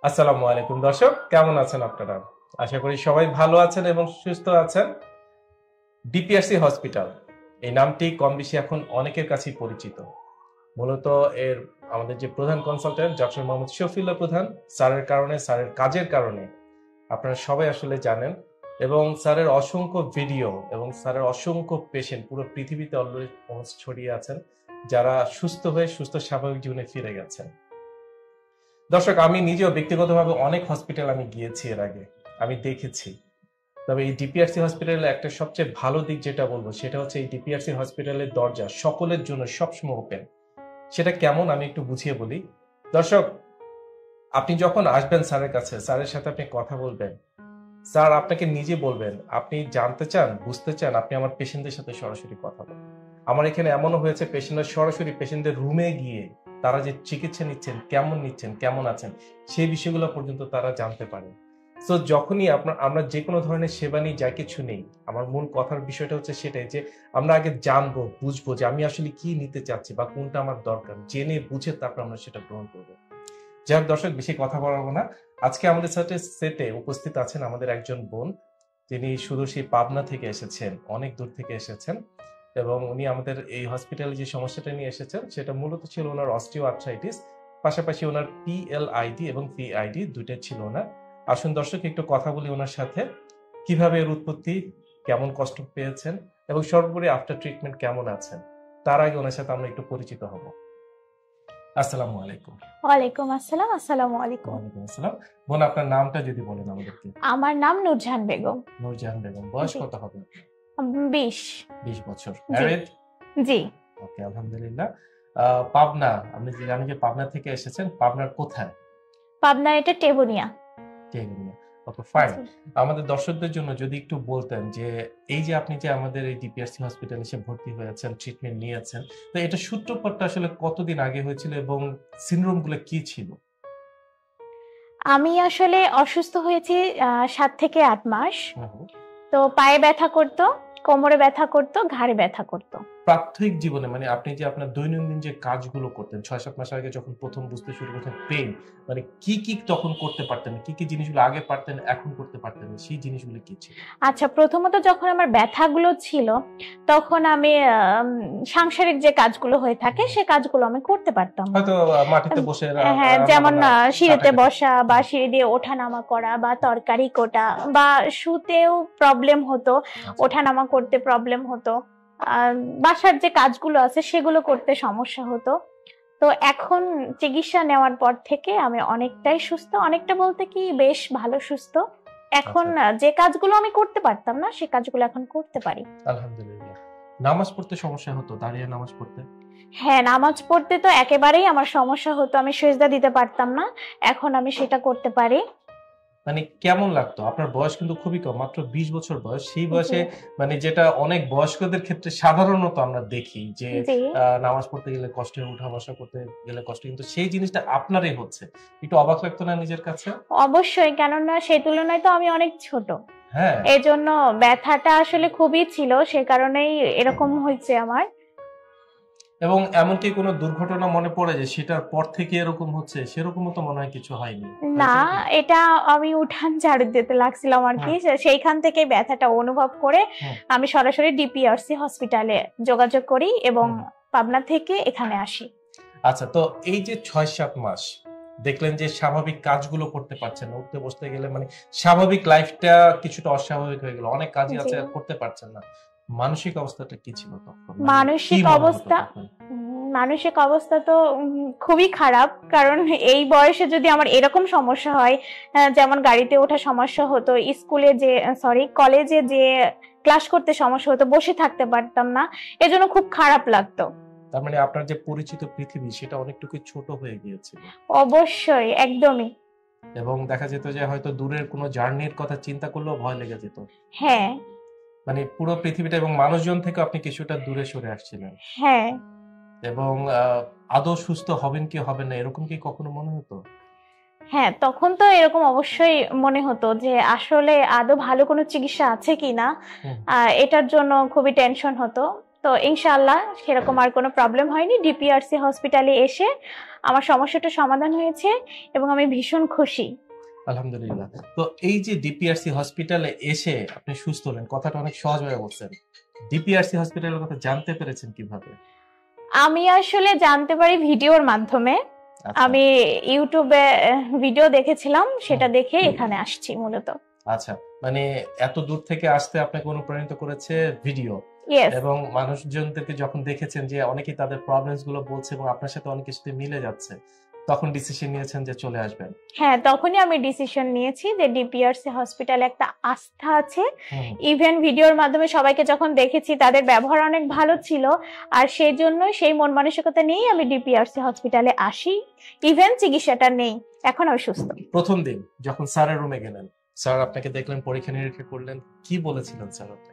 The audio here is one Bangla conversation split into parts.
আসসালামু আলাইকুম দর্শক, কেমন আছেন আপনারা? আশা করি সবাই ভালো আছেন এবং সুস্থ আছেন। ডিপিআরসি হসপিটাল এই নামটি কম বেশি এখন অনেকের কাছেই পরিচিত। মূলত এর আমাদের যে প্রধান কনসালটেন্ট ডক্টর মোহাম্মদ শফিউল্লাহ প্রধান স্যারের কারণে, স্যারের কাজের কারণে আপনারা সবাই আসলে জানেন, এবং স্যারের অসংখ্য ভিডিও এবং স্যারের অসংখ্য পেশেন্ট পুরো পৃথিবীতে অলরেডি ছড়িয়ে আছেন, যারা সুস্থ হয়ে সুস্থ স্বাভাবিক জীবনে ফিরে গেছেন। দর্শক, আমি নিজেও ব্যক্তিগতভাবে অনেক হসপিটাল আমি গিয়েছি এর আগে, আমি দেখেছি। তবে এই ডিপিআরসি হসপিটালের একটা সবচেয়ে ভালো দিক যেটা বলবো সেটা হচ্ছে এই ডিপিআরসি হসপিটালের দরজা সকলের জন্য সবসময় ওপেন। সেটা কেমন আমি একটু বুঝিয়ে বলি। দর্শক, আপনি যখন আসবেন স্যারের কাছে, স্যারের সাথে আপনি কথা বলবেন, স্যার আপনাকে নিজে বলবেন আপনি জানতে চান, বুঝতে চান, আপনি আমার পেশেন্টদের সাথে সরাসরি কথা বলেন। আমার এখানে এমনও হয়েছে পেশেন্টরা সরাসরি পেশেন্টদের রুমে গিয়ে তারা যে চিকিৎসা নিচ্ছেন, কেমন আছেন, সেই বিষয়গুলো পর্যন্ত তারা জানতে পারে। সো যখনই আমরা যে কোনো ধরনের সেবা নিই, যা কিছু নেই, আমার মূল কথার বিষয়টা হচ্ছে সেটাই যে আমরা আগে জানবো, বুঝবো যে আমি আসলে কি নিতে চাচ্ছি বা কোনটা আমার দরকার, জেনে বুঝে তারপর আমরা সেটা গ্রহণ করবো। যাই হোক দর্শক, বেশি কথা বলবো না। আজকে আমাদের সাথে সেটে উপস্থিত আছেন আমাদের একজন বোন, যিনি শুধু সেই পাবনা থেকে এসেছেন, অনেক দূর থেকে এসেছেন, এবং উনি আমাদের এই হসপিটালে যে সমস্যাটা নিয়ে এসেছেন সেটা মূলত ছিল ওনার অস্টিও আর্থ্রাইটিস, পাশাপাশি ওনার পিএলআইডি এবং পিআইডি দুইটাই ছিল ওনার। আসুন দর্শক, একটু কথা বলি ওনার সাথে, কিভাবে এর উৎপত্তি, কেমন কষ্ট পেয়েছেন এবং সর্বোপরি আফটার ট্রিটমেন্ট কেমন আছেন। তার আগে ওনার সাথে আমরা একটু পরিচিত হব। আসসালামু আলাইকুম। ওয়ালাইকুম আসসালাম। আসসালামু আলাইকুম। ওয়ালাইকুম আসসালাম। বোন, আপনার নামটা যদি বলেন আমাদেরকে। আমার নাম নূরজাহান বেগম। নূরজাহান বেগম, বয়স জি। কত হবে? 20। 20 বছর। ম্যারিড? জি। ওকে, আলহামদুলিল্লাহ। পাবনা, আপনি যে জানেন যে পাবনা থেকে এসেছেন, পাবনার কোথায়? পাবনা, এটা টেবুনিয়া। টেকনিয়া। ওকে, ফাইন। জি। আমাদের দর্শকদের জন্য যদি একটু বলতেন যে এই যে আপনি যে আমাদের এই ডিপিআরসি হসপিটালে এসে ভর্তি হয়েছেন, ট্রিটমেন্ট নিয়েছেন, তো এটা সূত্রপাতটা আসলে কতদিন আগে হয়েছিল এবং সিনড্রোম গুলো কি ছিল? আমি আসলে অসুস্থ হয়েছি 7 থেকে 8 মাস। হুম। তো পায়ে ব্যথা করতো, কোমরে ব্যথা করতো, ঘাড়ে ব্যথা করতো। প্রাত্যহিক জীবনে মানে আপনি যে আপনার দৈনন্দিন যে কাজগুলো করতেন 6-7 মাস আগে যখন প্রথম বুঝতে শুরু করতেন পেইন, মানে কি তখন করতে পারতেন, কি জিনিসগুলো আগে পারতেন এখন করতে পারতেন না, সেই জিনিসগুলো কি ছিল? আচ্ছা, প্রথমত যখন আমার ব্যথাগুলো ছিল তখন আমি সাংসারিক যে কাজগুলো হয়ে থাকে সে কাজগুলো আমি করতে পারতাম না। হয়তো মাটিতে বসে হ্যাঁ, যেমন সিঁড়িতে কাটাকাটি। বসা বা সিঁড়ি দিয়ে ওঠানামা করা বা তরকারি কোটা বা শুতেও প্রবলেম হতো, ওঠানামা করতে প্রবলেম হতো। বাসার যে কাজগুলো আছে সেগুলো করতে সমস্যা হতো। তো এখন চিকিৎসা নেওয়ার পর থেকে আমি অনেকটাই সুস্থ, অনেকটা বলতে কি বেশ ভালো সুস্থ। এখন যে কাজগুলো আমি করতে পারতাম না সে কাজগুলো এখন করতে পারি। আলহামদুলিল্লাহ। নামাজ পড়তে সমস্যা হতো, দাঁড়িয়ে নামাজ পড়তে? হ্যাঁ, নামাজ পড়তে তো একেবারেই আমার সমস্যা হতো, আমি সিজদা দিতে পারতাম না। এখন আমি সেটা করতে পারি। মানে কেমন লাগতো? আপনার বয়স কিন্তু খুবই কম, মাত্র 20 বছর বয়স। সেই বয়সে মানে যেটা অনেক বয়স্কদের ক্ষেত্রে সাধারণত আমরা দেখি যে জি। নামাজ পড়তে গেলে কষ্ট হয়, উঠা বসা করতে গেলে কষ্ট, কিন্তু সেই জিনিসটা আপনারই হচ্ছে। একটু অবাক লাগতো না নিজের কাছে? অবশ্যই, কেননা সেই তুলনায় তো আমি অনেক ছোট। হ্যাঁ। এই জন্য ব্যথাটা আসলে খুবই ছিল, সে কারণেই এরকম হয়েছে আমার। এবং এমনকি কোনো দুর্ঘটনা মনে পড়ে যে সেটার পর থেকে এরকম হচ্ছে, সেরকমও তো মনে হয় কিছু হয়নি? না, এটা আমি উঠান ঝাড়ু দিতে লাগছিলাম আর কি, সেইখান থেকে ব্যথাটা অনুভব করে আমি সরাসরি ডিপিআরসি হসপিটালে যোগাযোগ করি এবং পাবনা থেকে এখানে আসি। আচ্ছা, তো এই যে 6-7 মাস দেখলেন যে স্বাভাবিক কাজগুলো করতে পারছেন না, উঠতে বসতে গেলে মানে স্বাভাবিক লাইফটা কিছুটা অস্বাভাবিক হয়ে গেল, অনেক কাজই আছে করতে পারছেন না, মানসিক অবস্থাটা কি ছিল তখন? মানসিক অবস্থা তো খুবই খারাপ, কারণ এই বয়সে যদি আমার এরকম সমস্যা হয়, যেমন গাড়িতে ওঠা সমস্যা হতো, কলেজে যে ক্লাস করতে সমস্যা হতো, বসে থাকতে পারতাম না, এজন্য খুব খারাপ লাগতো। তার মানে আপনার যে পরিচিত পৃথিবী সেটা অনেকটুকু ছোট হয়ে গিয়েছিল। অবশ্যই, একদমই। এবং দেখা যেত যে হয়তো দূরের কোনো জার্নির কথা চিন্তা করলেও ভয় লেগে যেত। হ্যাঁ, মানে পুরো পৃথিবীটা এবং মানুষজন থেকে আপনি কিছুটা দূরে সরে আসছিলেন। হ্যাঁ। এবং আদৌ সুস্থ হবেন কি হবেন না এরকম কি কখনো মনে হতো? হ্যাঁ, তখন তো এরকম অবশ্যই মনে হতো যে আসলে আদৌ ভালো কোনো চিকিৎসা আছে কিনা, এটার জন্য খুবই টেনশন হতো। তো ইনশাআল্লাহ সেরকম আর কোনো প্রবলেম হয়নি। ডিপিআরসি হসপিটালে এসে আমার সমস্যাটা সমাধান হয়েছে এবং আমি ভীষণ খুশি। আলহামদুলিল্লাহ। তো এই যে ডিপিআরসি হসপিটালে এসে আপনি সুস্থ হলেন, কথাটা অনেক সহজভাবে বলছেন। ডিপিআরসি হসপিটালের কথা জানতে পেরেছেন কিভাবে? আমি আসলে জানতে পারি ভিডিওর মাধ্যমে। আচ্ছা। আমি ইউটিউবে ভিডিও দেখেছিলাম, সেটা দেখে এখানে আসছি মূলত। আচ্ছা, মানে এত দূর থেকে আসতে আপনাকে অনুপ্রাণিত করেছে ভিডিও, ইয়েস। এবং মানুষজনদেরকে যখন দেখেছেন যে অনেকেই তাদের প্রবলেমস গুলো বলছে এবং আপনার সাথে অনেক কিছুতে মিলে যাচ্ছে, তখন ডিসিশন নিয়েছেন যে চলে আসবেন। হ্যাঁ, তখনই আমি ডিসিশন নিয়েছি যে ডিপিআরসি হসপিটালে একটা আস্থা আছে। হুম। ইভেন ভিডিওর মাধ্যমে সবাইকে যখন দেখেছি তাদের ব্যবহার অনেক ভালো ছিল, আর সেই জন্য সেই মন মানসিকতা নিয়েই আমি ডিপিআরসি হসপিটালে আসি। ইভেন চিকিৎসাটা নেই, এখন আমি সুস্থ। প্রথম দিন যখন স্যারের রুমে গেলেন, স্যার আপনাকে দেখলেন, পরীক্ষা নিরীক্ষা করলেন, কি বলেছিলেন স্যার আপনাকে?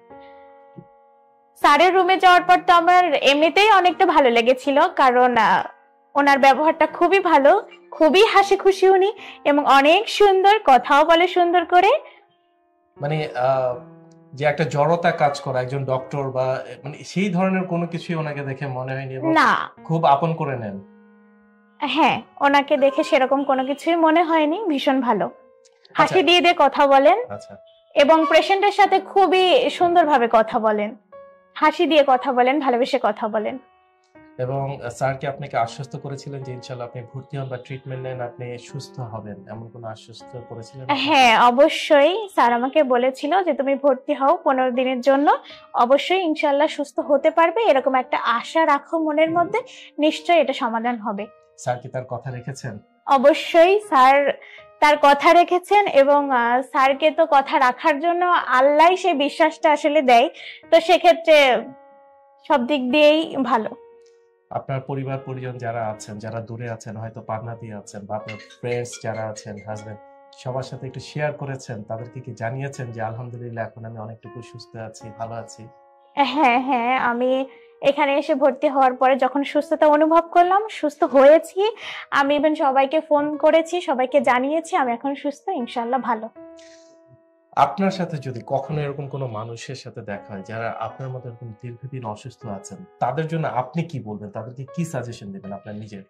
স্যারের রুমে যাওয়ার পর তো আমার এমনিতেই অনেকটা ভালো লেগেছিল, কারণ ওনার ব্যবহারটা খুবই ভালো, খুবই হাসি খুশি উনি, এবং অনেক সুন্দর, কথাও বলে সুন্দর করে। মানে যে একটা জড়তা কাজ করা একজন ডক্টর বা মানে সেই ধরনের কোনো কিছুই ওনাকে দেখে মনে হয়নি, এবং না, খুব আপন করে নেন। হ্যাঁ, ওনাকে দেখে সেরকম কোনো কিছুই মনে হয়নি, ভীষণ ভালো, হাসি দিয়ে দিয়ে কথা বলেন। আচ্ছা। এবং পেশেন্টের সাথে খুবই সুন্দরভাবে কথা বলেন, হাসি দিয়ে কথা বলেন, ভালোবেসে কথা বলেন। এবং স্যার কি আপনাকে আশ্বস্ত করেছিলেন যে ইনশাআল্লাহ আপনি ভর্তি হন বা ট্রিটমেন্ট নেন, আপনি সুস্থ হবেন, এমন কোনো আশ্বস্ত করেছিলেন? হ্যাঁ, অবশ্যই স্যার আমাকে বলেছিল যে তুমি ভর্তি হও 15 দিনের জন্য, অবশ্যই ইনশাআল্লাহ সুস্থ হতে পারবে, এরকম একটা আশা রাখো মনের মধ্যে, নিশ্চয়ই এটা সমাধান হবে। স্যার কি তার কথা রেখেছেন? অবশ্যই স্যার তার কথা রেখেছেন, এবং স্যারকে তো কথা রাখার জন্য আল্লাহই সেই বিশ্বাসটা আসলে দেয়, তো সেক্ষেত্রে সব দিক দিয়েই ভালো। আপনার পরিবার পরিজন যারা আছেন, যারা দূরে আছেন, হয়তো পাবনাতে আছেন, বা আপনার ফ্রেন্ডস যারা আছেন, হাজবেন্ড, সবার সাথে একটু শেয়ার করেছেন, তাদেরকে কি জানিয়েছেন যে আলহামদুলিল্লাহ এখন আমি অনেকটুকু সুস্থ আছি, ভালো আছি? হ্যাঁ হ্যাঁ, আমি এখানে এসে ভর্তি হওয়ার পরে যখন সুস্থতা অনুভব করলাম, সুস্থ হয়েছি, আমি ইভেন সবাইকে ফোন করেছি, সবাইকে জানিয়েছি আমি এখন সুস্থ, ইনশাআল্লাহ ভালো। আপনার সাথে যদি কখনো এরকম কোনো মানুষের সাথে দেখা হয় যারা আপনার মতো এরকম দীর্ঘদিন অসুস্থ আছেন, তাদের জন্য আপনি কি বলবেন? তাদেরকে কি সাজেশন দিবেন আপনার নিজের?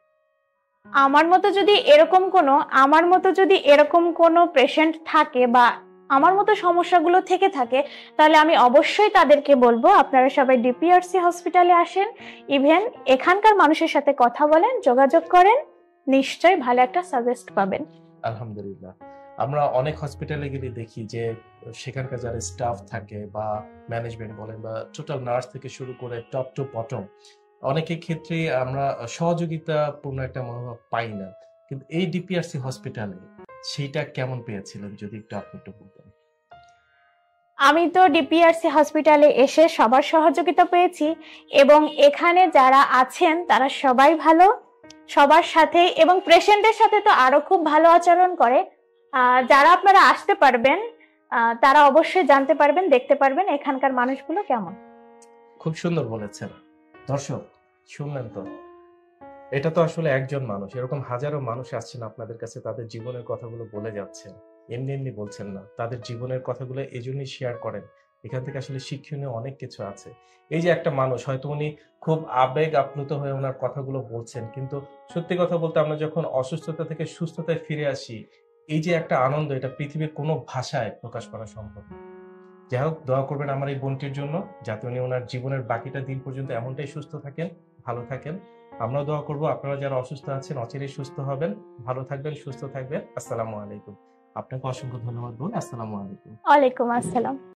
আমার মতো যদি এরকম কোনো পেশেন্ট থাকে বা আমার মতো সমস্যাগুলো থেকে থাকে, তাহলে আমি অবশ্যই তাদেরকে বলবো আপনারা সবাই ডিপিআরসি হসপিটালে আসেন, ইভেন এখানকার মানুষের সাথে কথা বলেন, যোগাযোগ করেন, নিশ্চয়ই ভালো একটা সাজেস্ট পাবেন। আলহামদুলিল্লাহ। আমরা অনেক হসপিটালে গেলে দেখি যে সেখানকার যারা স্টাফ থাকে বা ম্যানেজমেন্ট বলেন বা টোটাল নার্স থেকে শুরু করে টপ টু বটম, অনেকের ক্ষেত্রে আমরা সহযোগিতাপূর্ণ একটা মনোভাব পাই না, কিন্তু এই ডিপিআরসি হসপিটালে সেইটা কেমন পেয়েছিলেন যদি একটু বলতেন? আমি তো ডিপিআরসি হসপিটালে এসে সবার সহযোগিতা পেয়েছি, এবং এখানে যারা আছেন তারা সবাই ভালো, সবার সাথে, এবং পেশেন্টের সাথে তো আরো খুব ভালো আচরণ করে। যারা আপনারা আসতে পারবেন তারা অবশ্যই জানতে পারবেন, দেখতে পারবেন এখানকার মানুষগুলো কেমন। খুব সুন্দর বলেছেন। দর্শক শুনলেন তো, এটা তো আসলে একজন মানুষ, এরকম হাজারো মানুষ আসছেন আপনাদের কাছে, তাদের জীবনের কথাগুলো বলে যাচ্ছেন, এমনি এমনি বলছেন না, তাদের জীবনের কথাগুলো এজন্যই শেয়ার করেন। এখান থেকে আসলে শিক্ষণীয় অনেক কিছু আছে। এই যে একটা মানুষ, হয়তো উনি খুব আবেগ আপ্লুত হয়ে ওনার কথাগুলো বলছেন, কিন্তু সত্যি কথা বলতে আমরা যখন অসুস্থতা থেকে সুস্থতায় ফিরে আসি, এই যে একটা আনন্দ, এটা পৃথিবীর কোনো ভাষায় প্রকাশ করা সম্ভব না। যাই হোক, দোয়া করবেন আমার এই বোনটির জন্য, যাতে উনি ওনার জীবনের বাকিটা দিন পর্যন্ত এমনটাই সুস্থ থাকেন, ভালো থাকেন। আমরাও দোয়া করবো আপনারা যারা অসুস্থ আছেন অচিরেই সুস্থ হবেন, ভালো থাকবেন, সুস্থ থাকবেন। আসসালামু আলাইকুম। আপনাকে অসংখ্য ধন্যবাদ বোন। আসসালামু আলাইকুম। ওয়ালাইকুম আসসালাম।